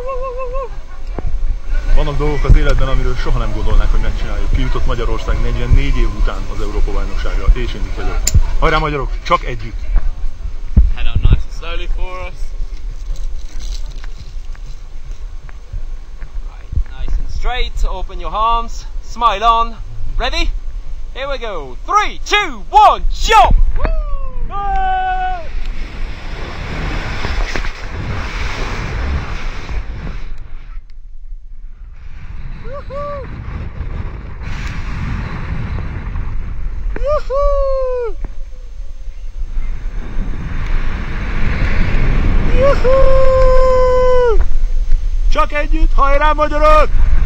Vannak dolgok az életben, amiről soha nem gondolnák, hogy megcsináljuk. Kijutott Magyarország 44 év után az Európa-bajnokságra, és én itt vagyok. Hajrá magyarok, csak együtt! Head on nice and slowly for us. Right, nice and straight, open your arms, smile on. Ready? Here we go. 3, 2, 1, jump! Csak együtt, hajrá magyarok!